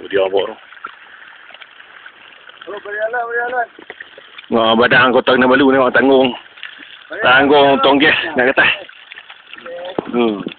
Tu dia bawa tu. Oh, berjalan. Badan anggota kena balu tengok tanggung. Tanggung tonggeh nak kata.